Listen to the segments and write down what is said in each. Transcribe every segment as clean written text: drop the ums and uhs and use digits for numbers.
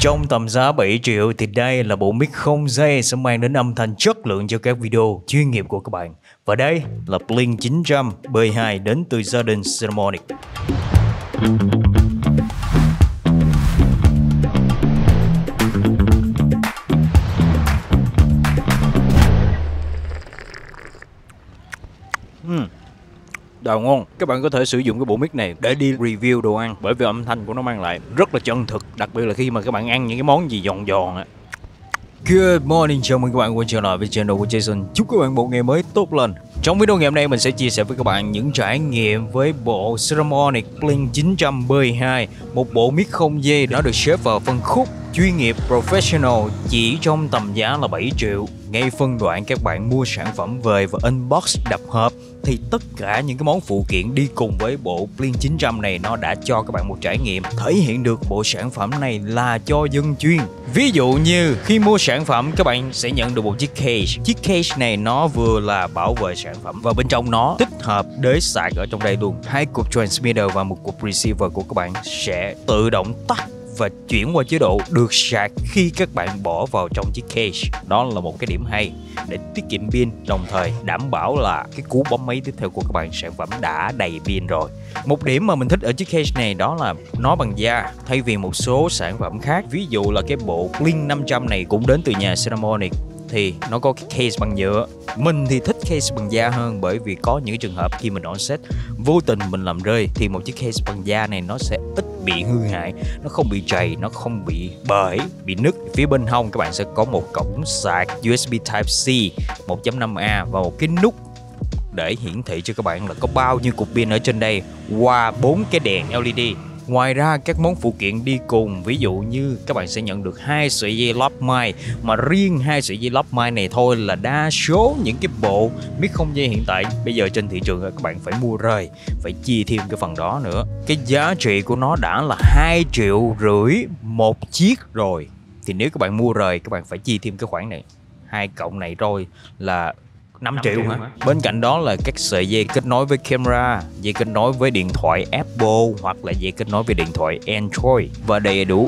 Trong tầm giá 7 triệu thì đây là bộ mic không dây sẽ mang đến âm thanh chất lượng cho các video chuyên nghiệp của các bạn. Và đây là Blink 900 B2 đến từ gia đình Saramonic. Đồ ngon. Các bạn có thể sử dụng cái bộ mic này để đi review đồ ăn, bởi vì âm thanh của nó mang lại rất là chân thực, đặc biệt là khi mà các bạn ăn những cái món gì giòn giòn á. Good morning, chào mừng các bạn quay trở lại với channel của Jason. Chúc các bạn một ngày mới tốt lành. Trong video ngày hôm nay mình sẽ chia sẻ với các bạn những trải nghiệm với bộ Saramonic Blink 900 B2, một bộ mic không dây nó được xếp vào phân khúc chuyên nghiệp professional chỉ trong tầm giá là 7 triệu. Ngay phân đoạn các bạn mua sản phẩm về và unbox đập hộp thì tất cả những cái món phụ kiện đi cùng với bộ Blink 900 này nó đã cho các bạn một trải nghiệm thể hiện được bộ sản phẩm này là cho dân chuyên. Ví dụ như khi mua sản phẩm các bạn sẽ nhận được một chiếc case. Chiếc case này nó vừa là bảo vệ sản phẩm và bên trong nó tích hợp đế sạc ở trong đây luôn. 2 cục transmitter và một cục receiver của các bạn sẽ tự động tắt và chuyển qua chế độ được sạc khi các bạn bỏ vào trong chiếc case. Đó là một cái điểm hay để tiết kiệm pin, đồng thời đảm bảo là cái cú bấm máy tiếp theo của các bạn sản phẩm đã đầy pin rồi. Một điểm mà mình thích ở chiếc case này đó là nó bằng da thay vì một số sản phẩm khác. Ví dụ là cái bộ Blink 500 này cũng đến từ nhà Saramonic thì nó có cái case bằng nhựa. Mình thì thích case bằng da hơn, bởi vì có những trường hợp khi mình on set vô tình mình làm rơi thì một chiếc case bằng da này nó sẽ ít bị hư hại, nó không bị trầy, nó không bị bể, bị nứt. Phía bên hông các bạn sẽ có một cổng sạc USB Type-C 1.5A và một cái nút để hiển thị cho các bạn là có bao nhiêu cục pin ở trên đây qua 4 cái đèn LED. Ngoài ra các món phụ kiện đi cùng, ví dụ như các bạn sẽ nhận được 2 sợi dây lắp mic, mà riêng 2 sợi dây lắp mic này thôi là đa số những cái bộ mic không dây hiện tại bây giờ trên thị trường các bạn phải mua rời, phải chia thêm cái phần đó nữa. Cái giá trị của nó đã là 2,5 triệu một chiếc rồi, thì nếu các bạn mua rời các bạn phải chia thêm cái khoản này, 2 cộng này rồi là 5 triệu hả? Bên cạnh đó là các sợi dây kết nối với camera, dây kết nối với điện thoại Apple hoặc là dây kết nối với điện thoại Android và đầy đủ.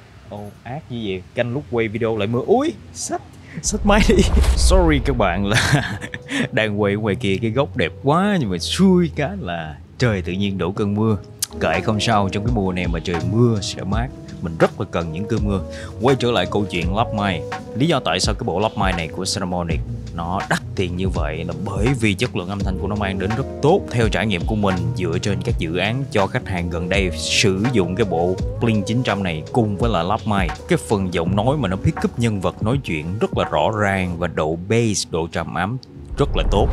Ác như vậy, canh lúc quay video lại mưa. Úi, xách máy đi. Sorry các bạn là đang quay ngoài kia cái góc đẹp quá, nhưng mà xui cái là trời tự nhiên đổ cơn mưa. Kệ không sao, trong cái mùa này mà trời mưa sẽ mát, mình rất là cần những cơn mưa. Quay trở lại câu chuyện lắp mic. Lý do tại sao cái bộ lắp mic này của Saramonic nó đắt tiền như vậy là bởi vì chất lượng âm thanh của nó mang đến rất tốt. Theo trải nghiệm của mình dựa trên các dự án cho khách hàng gần đây sử dụng cái bộ Blink 900 này cùng với là lắp mic, cái phần giọng nói mà nó pick up nhân vật nói chuyện rất là rõ ràng và độ bass, độ trầm ấm rất là tốt.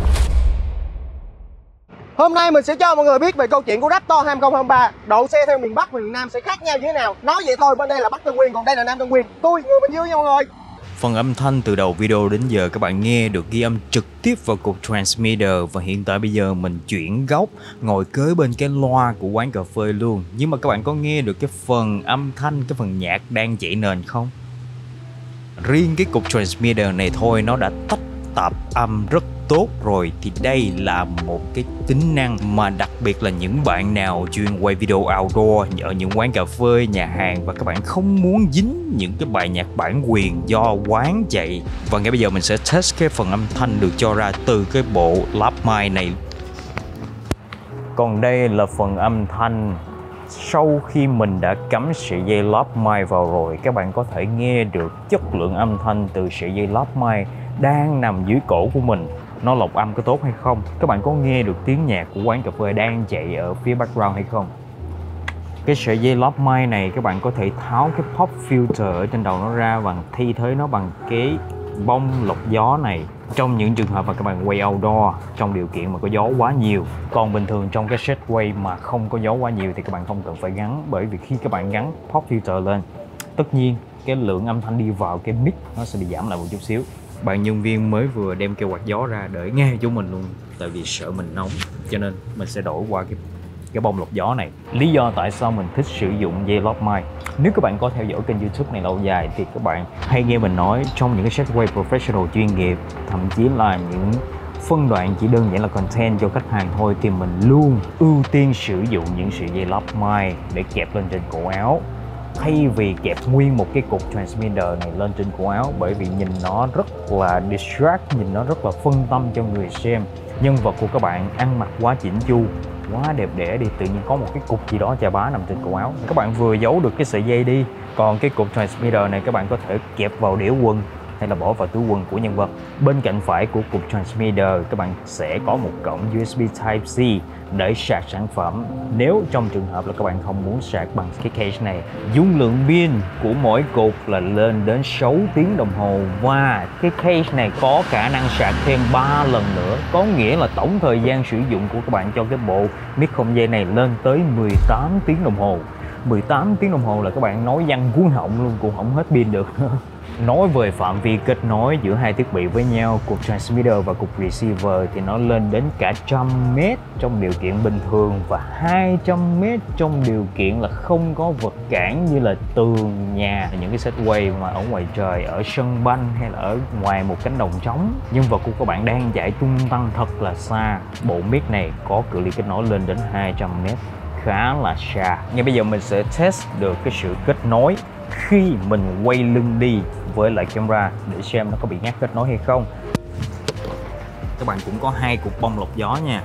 Hôm nay mình sẽ cho mọi người biết về câu chuyện của Raptor 2023. Độ xe theo miền Bắc và miền Nam sẽ khác nhau như thế nào. Nói vậy thôi, bên đây là Bắc Tân Nguyên, còn đây là Nam Tân Nguyên. Tôi người Bình Dương nha mọi người. Phần âm thanh từ đầu video đến giờ các bạn nghe được ghi âm trực tiếp vào cục transmitter, và hiện tại bây giờ mình chuyển góc ngồi kế bên cái loa của quán cà phê luôn. Nhưng mà các bạn có nghe được cái phần âm thanh, cái phần nhạc đang chạy nền không? Riêng cái cục transmitter này thôi nó đã tách tạp âm rất tốt rồi, thì đây là một cái tính năng mà đặc biệt là những bạn nào chuyên quay video outdoor ở những quán cà phê, nhà hàng và các bạn không muốn dính những cái bài nhạc bản quyền do quán chạy. Và ngay bây giờ mình sẽ test cái phần âm thanh được cho ra từ cái bộ lắp mic này. Còn đây là phần âm thanh sau khi mình đã cắm sợi dây lắp mic vào rồi. Các bạn có thể nghe được chất lượng âm thanh từ sợi dây lắp mic đang nằm dưới cổ của mình, nó lọc âm có tốt hay không. Các bạn có nghe được tiếng nhạc của quán cà phê đang chạy ở phía background hay không. Cái sợi dây lắp mic này các bạn có thể tháo cái pop filter ở trên đầu nó ra và thay thế nó bằng cái bông lọc gió này trong những trường hợp mà các bạn quay outdoor trong điều kiện mà có gió quá nhiều. Còn bình thường trong cái set quay mà không có gió quá nhiều thì các bạn không cần phải gắn, bởi vì khi các bạn gắn pop filter lên, tất nhiên cái lượng âm thanh đi vào cái mic nó sẽ bị giảm lại một chút xíu. Bạn nhân viên mới vừa đem cái quạt gió ra để nghe chúng mình luôn, tại vì sợ mình nóng cho nên mình sẽ đổi qua cái bông lọc gió này. Lý do tại sao mình thích sử dụng dây lắp mic, nếu các bạn có theo dõi kênh YouTube này lâu dài thì các bạn hay nghe mình nói trong những cái set quay professional chuyên nghiệp, thậm chí là những phân đoạn chỉ đơn giản là content cho khách hàng thôi, thì mình luôn ưu tiên sử dụng những sợi dây lắp mic để kẹp lên trên cổ áo. thay vì kẹp nguyên một cái cục transmitter này lên trên cổ áo, bởi vì nhìn nó rất là distract, nhìn nó rất là phân tâm cho người xem. Nhân vật của các bạn ăn mặc quá chỉnh chu, quá đẹp đẽ đi, tự nhiên có một cái cục gì đó chà bá nằm trên cổ áo. Các bạn vừa giấu được cái sợi dây đi, còn cái cục transmitter này các bạn có thể kẹp vào đĩa quần hay là bỏ vào túi quần của nhân vật. Bên cạnh phải của cục transmitter các bạn sẽ có một cổng USB Type-C để sạc sản phẩm. Nếu trong trường hợp là các bạn không muốn sạc bằng cái case này, dung lượng pin của mỗi cục là lên đến 6 tiếng đồng hồ, và cái case này có khả năng sạc thêm 3 lần nữa, có nghĩa là tổng thời gian sử dụng của các bạn cho cái bộ mic không dây này lên tới 18 tiếng đồng hồ. 18 tiếng đồng hồ là các bạn nói văng cuốn họng luôn cũng không hết pin được. Nói về phạm vi kết nối giữa hai thiết bị với nhau, cục transmitter và cục receiver thì nó lên đến cả 100m trong điều kiện bình thường và 200m trong điều kiện là không có vật cản như là tường nhà, những cái setway mà ở ngoài trời, ở sân banh hay là ở ngoài một cánh đồng trống. Nhân vật của các bạn đang chạy tung tăng thật là xa. Bộ mic này có cự ly kết nối lên đến 200m, khá là xa. Ngay bây giờ mình sẽ test được cái sự kết nối khi mình quay lưng đi với lại camera để xem nó có bị ngắt kết nối hay không. Các bạn cũng có hai cục bông lọc gió nha,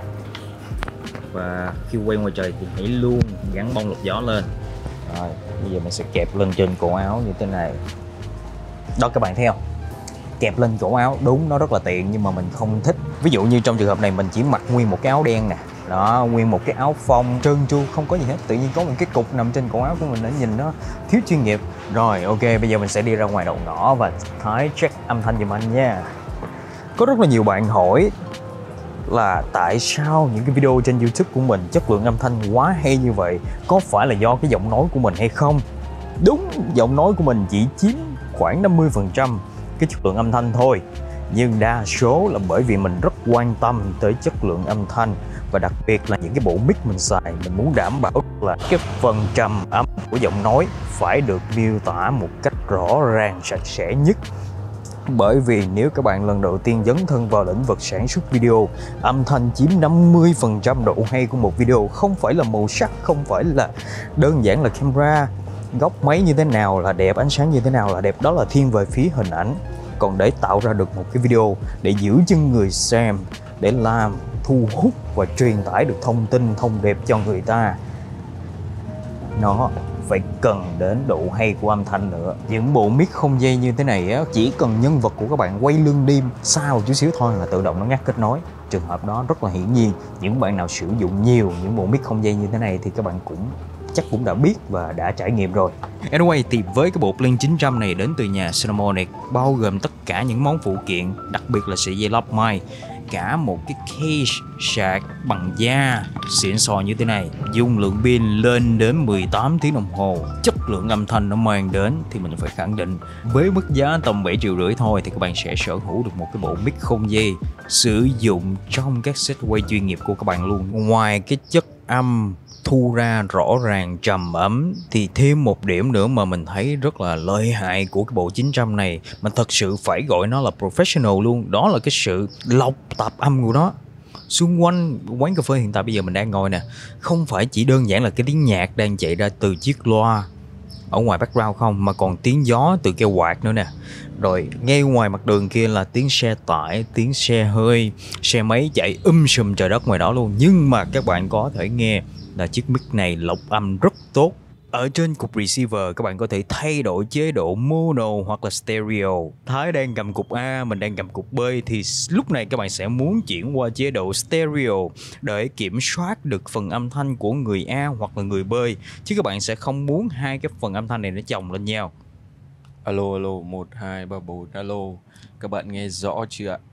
và khi quay ngoài trời thì hãy luôn gắn bông lọc gió lên. Rồi bây giờ mình sẽ kẹp lên trên cổ áo như thế này đó, các bạn thấy không? Kẹp lên cổ áo đúng nó rất là tiện, nhưng mà mình không thích. Ví dụ như trong trường hợp này mình chỉ mặc nguyên một cái áo đen nè, đó, nguyên một cái áo phông trơn tru không có gì hết, tự nhiên có một cái cục nằm trên cổ áo của mình, để nhìn nó thiếu chuyên nghiệp. Rồi ok, bây giờ mình sẽ đi ra ngoài đầu ngõ và Thái check âm thanh giùm anh nha. Có rất là nhiều bạn hỏi là tại sao những cái video trên YouTube của mình chất lượng âm thanh quá hay như vậy, có phải là do cái giọng nói của mình hay không? Đúng, giọng nói của mình chỉ chiếm khoảng 50% cái chất lượng âm thanh thôi, nhưng đa số là bởi vì mình rất quan tâm tới chất lượng âm thanh, và đặc biệt là những cái bộ mic mình xài, mình muốn đảm bảo là cái phần trầm âm của giọng nói phải được miêu tả một cách rõ ràng, sạch sẽ nhất. Bởi vì nếu các bạn lần đầu tiên dấn thân vào lĩnh vực sản xuất video, âm thanh chiếm 50% độ hay của một video, không phải là màu sắc, không phải là đơn giản là camera, góc máy như thế nào là đẹp, ánh sáng như thế nào là đẹp, đó là thiên về phía hình ảnh. Còn để tạo ra được một cái video để giữ chân người xem, để làm thu hút và truyền tải được thông tin, thông điệp cho người ta, nó phải cần đến độ hay của âm thanh nữa. Những bộ mic không dây như thế này á, chỉ cần nhân vật của các bạn quay lưng đi xa một chút xíu thôi là tự động nó ngắt kết nối. Trường hợp đó rất là hiển nhiên. Những bạn nào sử dụng nhiều những bộ mic không dây như thế này thì các bạn chắc cũng đã biết và đã trải nghiệm rồi. Anyway, thì với cái bộ Blink 900 này đến từ nhà Cinnamonic, bao gồm tất cả những món phụ kiện, đặc biệt là sợi dây lắp mic, cả một cái case sạc bằng da xịn sò như thế này, dung lượng pin lên đến 18 tiếng đồng hồ, chất lượng âm thanh nó mang đến thì mình phải khẳng định với mức giá tầm 7,5 triệu thôi thì các bạn sẽ sở hữu được một cái bộ mic không dây sử dụng trong các set quay chuyên nghiệp của các bạn luôn. Ngoài cái chất âm thu ra rõ ràng trầm ấm thì thêm một điểm nữa mà mình thấy rất là lợi hại của cái bộ 900 này, mà thật sự phải gọi nó là professional luôn, đó là cái sự lọc tạp âm của nó. Xung quanh quán cà phê hiện tại bây giờ mình đang ngồi nè, không phải chỉ đơn giản là cái tiếng nhạc đang chạy ra từ chiếc loa ở ngoài background không, mà còn tiếng gió từ cái quạt nữa nè. Rồi ngay ngoài mặt đường kia là tiếng xe tải, tiếng xe hơi, xe máy chạy sùm trời đất ngoài đó luôn. Nhưng mà các bạn có thể nghe là chiếc mic này lọc âm rất tốt. Ở trên cục receiver các bạn có thể thay đổi chế độ mono hoặc là stereo. Thái đang cầm cục A, mình đang cầm cục B, thì lúc này các bạn sẽ muốn chuyển qua chế độ stereo để kiểm soát được phần âm thanh của người A hoặc là người B, chứ các bạn sẽ không muốn hai cái phần âm thanh này nó chồng lên nhau. Alo, alo, 1, 2, 3, 4, alo. Các bạn nghe rõ chưa ạ?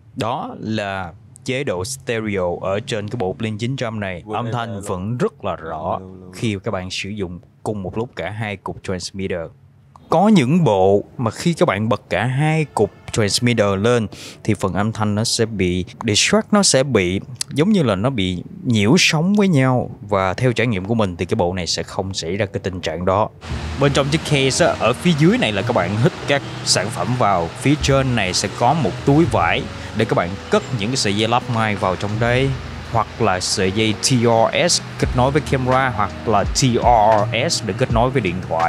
Đó là chế độ stereo ở trên cái bộ Blink 900 này. Âm thanh vẫn rất là rõ khi các bạn sử dụng cùng một lúc cả hai cục transmitter. Có những bộ mà khi các bạn bật cả hai cục transmitter lên thì phần âm thanh nó sẽ bị distract, nó sẽ bị giống như là nó bị nhiễu sóng với nhau, và theo trải nghiệm của mình thì cái bộ này sẽ không xảy ra cái tình trạng đó. Bên trong chiếc case á, ở phía dưới này là các bạn hít các sản phẩm vào, phía trên này sẽ có một túi vải để các bạn cất những cái sợi dây lắp mic vào trong đây, hoặc là sợi dây TRS kết nối với camera, hoặc là TRS để kết nối với điện thoại.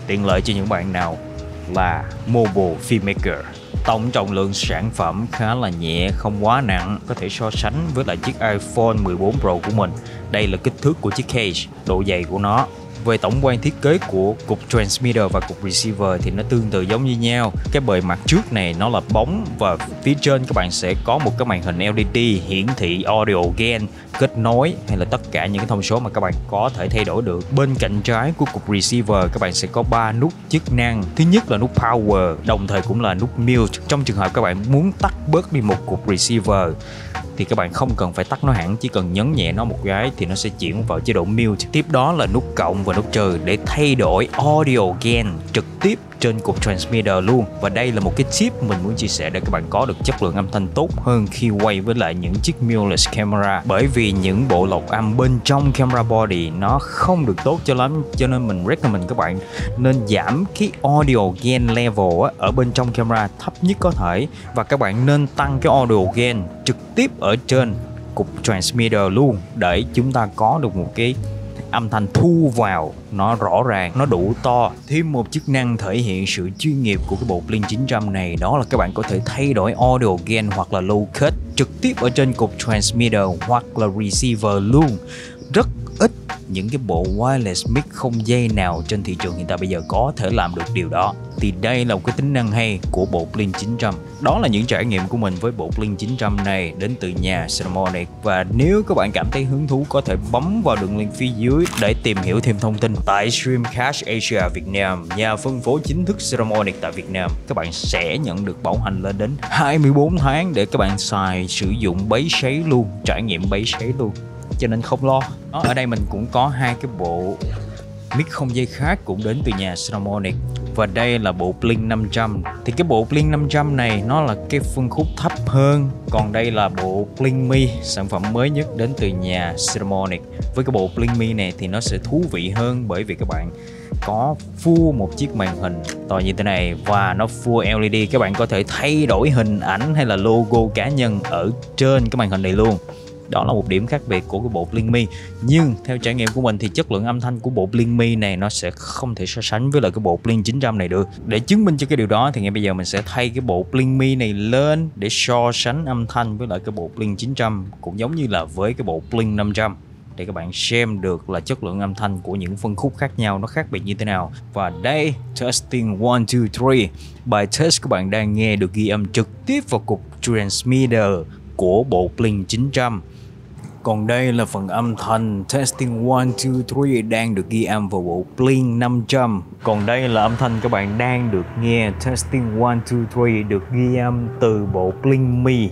tiện lợi cho những bạn nào là mobile filmmaker. Tổng trọng lượng sản phẩm khá là nhẹ, không quá nặng, có thể so sánh với lại chiếc iPhone 14 Pro của mình. Đây là kích thước của chiếc case, độ dày của nó. Về tổng quan thiết kế của cục transmitter và cục receiver thì nó tương tự giống như nhau. Cái bề mặt trước này nó là bóng và phía trên các bạn sẽ có một cái màn hình LED hiển thị audio gain, kết nối hay là tất cả những cái thông số mà các bạn có thể thay đổi được. Bên cạnh trái của cục receiver các bạn sẽ có 3 nút chức năng. Thứ nhất là nút power, đồng thời cũng là nút mute. Trong trường hợp các bạn muốn tắt bớt đi một cục receiver thì các bạn không cần phải tắt nó hẳn, chỉ cần nhấn nhẹ nó một cái thì nó sẽ chuyển vào chế độ mute. Tiếp đó là nút cộng và nút trừ để thay đổi audio gain trực tiếp trên cục transmitter luôn. Và đây là một cái tip mình muốn chia sẻ để các bạn có được chất lượng âm thanh tốt hơn khi quay với lại những chiếc mirrorless camera. Bởi vì những bộ lọc âm bên trong camera body nó không được tốt cho lắm, cho nên mình recommend các bạn nên giảm cái audio gain level ở bên trong camera thấp nhất có thể, và các bạn nên tăng cái audio gain trực tiếp ở trên cục transmitter luôn để chúng ta có được một cái âm thanh thu vào nó rõ ràng, nó đủ to. Thêm một chức năng thể hiện sự chuyên nghiệp của cái bộ Blink 900 này, đó là các bạn có thể thay đổi audio gain hoặc là low cut trực tiếp ở trên cục transmitter hoặc là receiver luôn. Rất ít những cái bộ wireless mic không dây nào trên thị trường hiện tại bây giờ có thể làm được điều đó. Thì đây là một cái tính năng hay của bộ Blink 900. Đó là những trải nghiệm của mình với bộ Blink 900 này đến từ nhà Saramonic. Và nếu các bạn cảm thấy hứng thú có thể bấm vào đường link phía dưới để tìm hiểu thêm thông tin. Tại Streamcast Asia Việt Nam, nhà phân phối chính thức Saramonic tại Việt Nam, các bạn sẽ nhận được bảo hành lên đến 24 tháng để các bạn xài sử dụng bấy sấy luôn, trải nghiệm bấy sấy luôn, cho nên không lo. Ở đây mình cũng có hai cái bộ mic không dây khác cũng đến từ nhà Saramonic. Và đây là bộ Blink 500. Thì cái bộ Blink 500 này nó là cái phân khúc thấp hơn. Còn đây là bộ Blink Mi, sản phẩm mới nhất đến từ nhà Saramonic. Với cái bộ Blink Mi này thì nó sẽ thú vị hơn, bởi vì các bạn có full một chiếc màn hình to như thế này và nó full LED. Các bạn có thể thay đổi hình ảnh hay là logo cá nhân ở trên cái màn hình này luôn. Đó là một điểm khác biệt của cái bộ Blink Mi. Nhưng theo trải nghiệm của mình thì chất lượng âm thanh của bộ Blink Mi này nó sẽ không thể so sánh với lại cái bộ Blink 900 này được. Để chứng minh cho cái điều đó thì ngay bây giờ mình sẽ thay cái bộ Blink Mi này lên để so sánh âm thanh với lại cái bộ Blink 900, cũng giống như là với cái bộ Blink 500, để các bạn xem được là chất lượng âm thanh của những phân khúc khác nhau nó khác biệt như thế nào. Và đây, testing 1, 2, 3. Bài test các bạn đang nghe được ghi âm trực tiếp vào cục transmitter của bộ Blink 900. Còn đây là phần âm thanh testing 1, 2, 3 đang được ghi âm vào bộ Blink 500. Còn đây là âm thanh các bạn đang được nghe testing 1, 2, 3 được ghi âm từ bộ Blink Mi.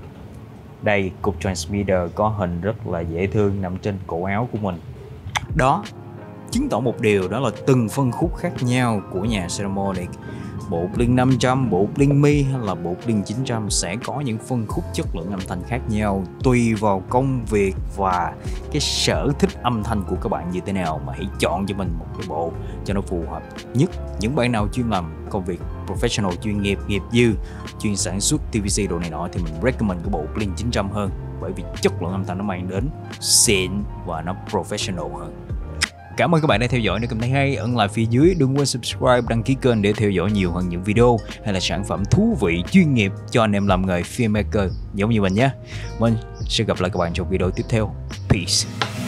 Đây, cục transmitter có hình rất là dễ thương nằm trên cổ áo của mình. Đó, chứng tỏ một điều, đó là từng phân khúc khác nhau của nhà Saramonic. Bộ Blink 500, bộ Blink Mi hay là bộ Blink 900 sẽ có những phân khúc chất lượng âm thanh khác nhau tùy vào công việc và cái sở thích âm thanh của các bạn như thế nào, mà hãy chọn cho mình một cái bộ cho nó phù hợp nhất. Những bạn nào chuyên làm công việc professional, chuyên nghiệp, nghiệp dư, chuyên sản xuất TVC đồ này nọ thì mình recommend cái bộ Blink 900 hơn, bởi vì chất lượng âm thanh nó mang đến xịn và nó professional hơn. Cảm ơn các bạn đã theo dõi. Nếu cảm thấy hay, ấn like phía dưới. Đừng quên subscribe, đăng ký kênh để theo dõi nhiều hơn những video hay là sản phẩm thú vị, chuyên nghiệp cho anh em làm nghề filmmaker giống như mình nhé. Mình sẽ gặp lại các bạn trong video tiếp theo. Peace.